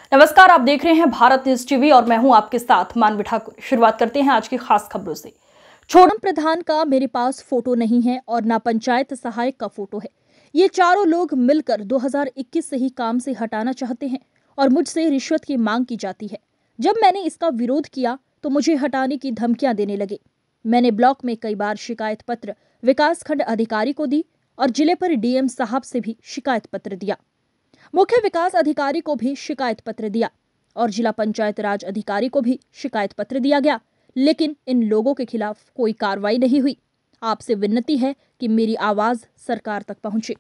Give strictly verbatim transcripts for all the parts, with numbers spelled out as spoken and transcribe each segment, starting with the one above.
नमस्कार, आप देख रहे हैं भारत न्यूज टीवी और मैं हूं आपके साथ मानवी ठाकुर। शुरुआत करते हैं आज की खास खबरों से। छोड़म प्रधान का मेरे पास फोटो नहीं है और ना पंचायत सहायक का फोटो है। ये चारों लोग मिलकर दो हज़ार इक्कीस से ही काम से हटाना चाहते हैं और मुझसे रिश्वत की मांग की जाती है। जब मैंने इसका विरोध किया तो मुझे हटाने की धमकियां देने लगे। मैंने ब्लॉक में कई बार शिकायत पत्र विकास खंड अधिकारी को दी और जिले पर डीएम साहब से भी शिकायत पत्र दिया। मुख्य विकास अधिकारी को भी शिकायत पत्र दिया और जिला पंचायत राज अधिकारी को भी शिकायत पत्र दिया गया, लेकिन इन लोगों के खिलाफ कोई कार्रवाई नहीं हुई। आपसे विनती है कि मेरी आवाज सरकार तक पहुंचे।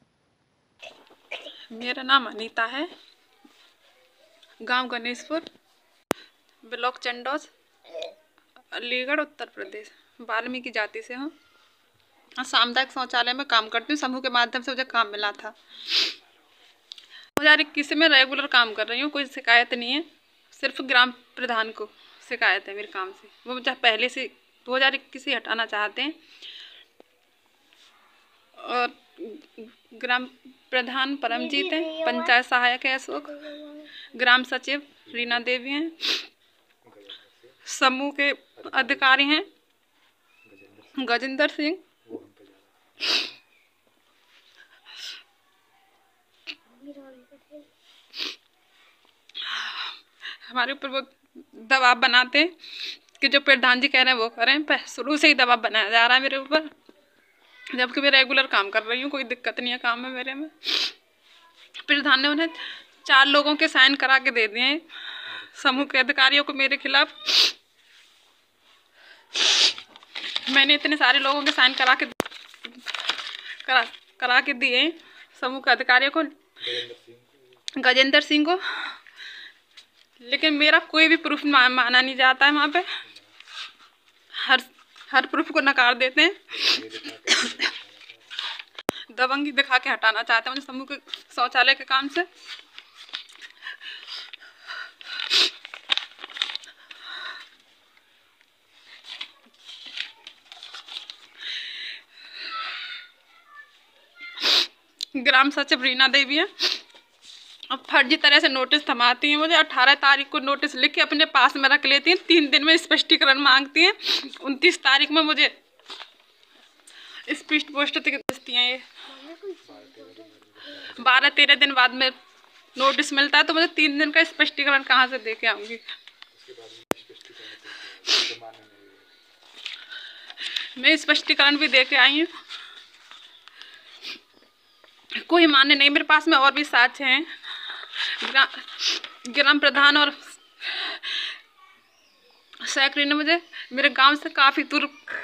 मेरा नाम अनीता है, गांव गणेशपुर, ब्लॉक चंडोज, अलीगढ़, उत्तर प्रदेश। वाल्मीकि जाति से हूँ। सामुदायिक शौचालय में काम करती हूँ। समूह के माध्यम से मुझे काम मिला था। दो हज़ार इक्कीस में रेगुलर काम कर रही हूँ। कोई शिकायत नहीं है, सिर्फ ग्राम प्रधान को शिकायत है मेरे काम से। वो मुझे पहले से दो हज़ार इक्कीस से हटाना चाहते हैं। और ग्राम प्रधान परमजीत है, पंचायत सहायक है अशोक, ग्राम सचिव रीना देवी हैं, समूह के अधिकारी हैं गजेंद्र सिंह, हमारे ऊपर वो दबाव बनाते हैं कि जो प्रधान जी कह रहे हैं वो करें। शुरू से ही दबाव बनाया जा रहा है मेरे ऊपर, जबकि मैं रेगुलर काम कर रही हूँ। कोई दिक्कत नहीं है काम में मेरे में। प्रधान ने उन्हें चार लोगों के साइन करा के दे दिए हैं, समूह के अधिकारियों को मेरे खिलाफ। मैंने इतने सारे लोगों के साइन करा के करा करा के दिए हैं समूह के अधिकारियों को, गजेंद्र सिंह को, लेकिन मेरा कोई भी प्रूफ माना नहीं जाता है। वहाँ पे हर हर प्रूफ को नकार देते हैं। दबंगी दिखा के हटाना चाहते हैं मुझे समूह के शौचालय के काम से। ग्राम सचिव रीना देवी है और फर्जी तरह से नोटिस थमाती हैं मुझे। अठारह तारीख को नोटिस लिख के अपने पास में रख लेती हैं। तीन दिन में स्पष्टीकरण मांगती हैं। उनतीस तारीख में मुझे स्पीड पोस्ट भेजती हैं। ये बारह तेरह दिन बाद में नोटिस मिलता है, तो मुझे तीन दिन का स्पष्टीकरण कहाँ से दे के आऊँगी। मैं स्पष्टीकरण भी दे के आई हूँ, कोई मान्य नहीं। मेरे पास में और भी साक्ष्य हैं। ग्रा, ग्राम प्रधान और सेक्रेटरी ने मुझे मेरे गांव से काफ़ी दूर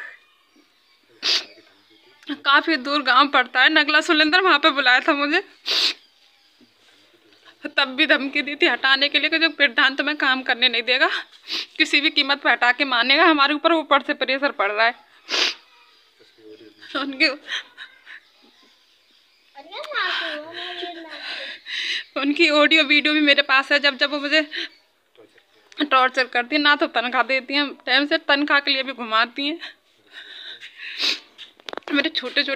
काफ़ी दूर गांव पड़ता है, नगला सुलेंद्र, वहाँ पे बुलाया था मुझे। तब भी धमकी दी थी हटाने के लिए कि जो प्रधान तुम्हें काम करने नहीं देगा, किसी भी कीमत पर हटा के मानेगा। हमारे ऊपर ऊपर से प्रेशर पड़ रहा है। उनके उनकी ऑडियो वीडियो भी मेरे पास है। जब जब वो मुझे टॉर्चर करती हैं, ना तो तनख्वाह देती हैं टाइम से, तनख्वाह के लिए भी घुमाती हैं। मेरे छोटे छोटे